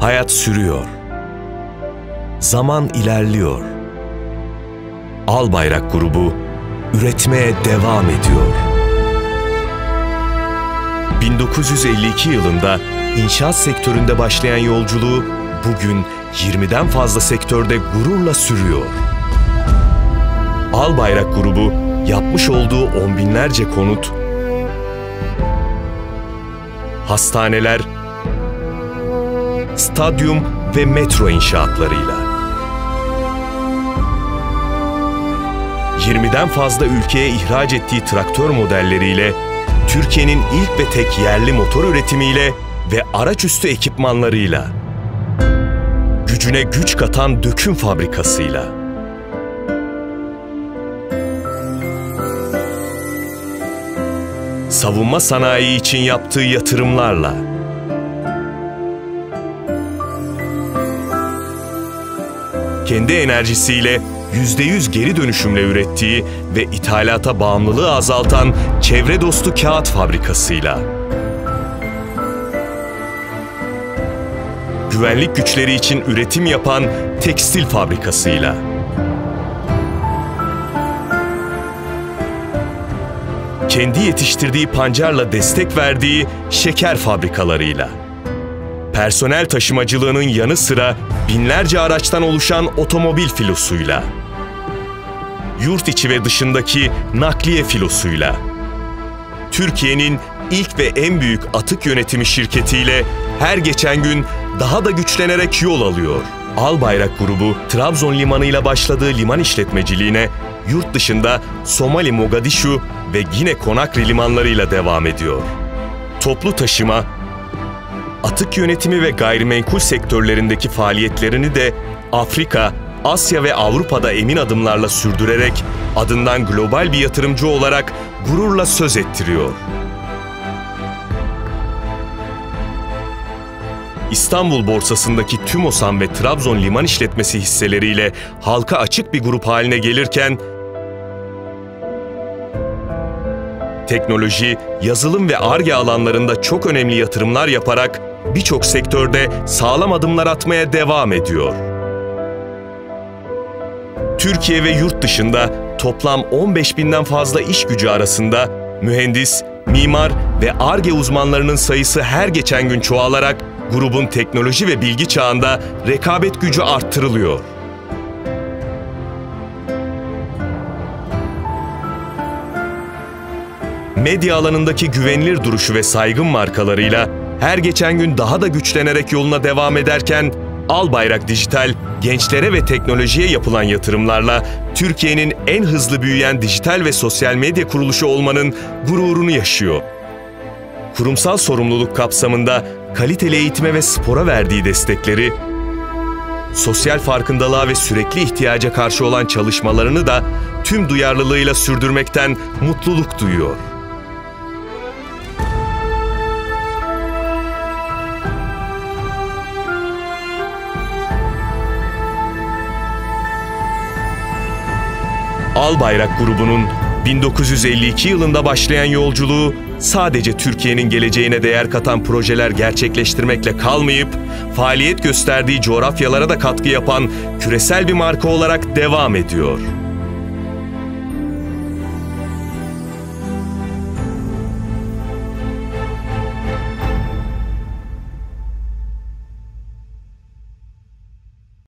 Hayat sürüyor. Zaman ilerliyor. Albayrak Grubu üretmeye devam ediyor. 1952 yılında inşaat sektöründe başlayan yolculuğu bugün 20'den fazla sektörde gururla sürüyor. Albayrak Grubu yapmış olduğu on binlerce konut, hastaneler, stadyum ve metro inşaatlarıyla 20'den fazla ülkeye ihraç ettiği traktör modelleriyle, Türkiye'nin ilk ve tek yerli motor üretimiyle ve araçüstü ekipmanlarıyla, gücüne güç katan döküm fabrikasıyla, savunma sanayi için yaptığı yatırımlarla, kendi enerjisiyle %100 geri dönüşümle ürettiği ve ithalata bağımlılığı azaltan çevre dostu kağıt fabrikasıyla, güvenlik güçleri için üretim yapan tekstil fabrikasıyla, kendi yetiştirdiği pancarla destek verdiği şeker fabrikalarıyla, personel taşımacılığının yanı sıra binlerce araçtan oluşan otomobil filosuyla, yurt içi ve dışındaki nakliye filosuyla, Türkiye'nin ilk ve en büyük atık yönetimi şirketiyle her geçen gün daha da güçlenerek yol alıyor. Albayrak Grubu, Trabzon limanıyla başladığı liman işletmeciliğine yurt dışında Somali, Mogadishu ve Gine Konakri limanlarıyla devam ediyor. Toplu taşıma, atık yönetimi ve gayrimenkul sektörlerindeki faaliyetlerini de Afrika, Asya ve Avrupa'da emin adımlarla sürdürerek adından global bir yatırımcı olarak gururla söz ettiriyor. İstanbul borsasındaki TÜMOSAN ve Trabzon Liman İşletmesi hisseleriyle halka açık bir grup haline gelirken, teknoloji, yazılım ve Ar-Ge alanlarında çok önemli yatırımlar yaparak birçok sektörde sağlam adımlar atmaya devam ediyor. Türkiye ve yurt dışında toplam 15.000'den fazla iş gücü arasında mühendis, mimar ve Ar-Ge uzmanlarının sayısı her geçen gün çoğalarak grubun teknoloji ve bilgi çağında rekabet gücü arttırılıyor. Medya alanındaki güvenilir duruşu ve saygın markalarıyla her geçen gün daha da güçlenerek yoluna devam ederken, Albayrak Dijital, gençlere ve teknolojiye yapılan yatırımlarla Türkiye'nin en hızlı büyüyen dijital ve sosyal medya kuruluşu olmanın gururunu yaşıyor. Kurumsal sorumluluk kapsamında kaliteli eğitime ve spora verdiği destekleri, sosyal farkındalığa ve sürekli ihtiyaca karşı olan çalışmalarını da tüm duyarlılığıyla sürdürmekten mutluluk duyuyor. Albayrak Grubu'nun 1952 yılında başlayan yolculuğu sadece Türkiye'nin geleceğine değer katan projeler gerçekleştirmekle kalmayıp, faaliyet gösterdiği coğrafyalara da katkı yapan küresel bir marka olarak devam ediyor.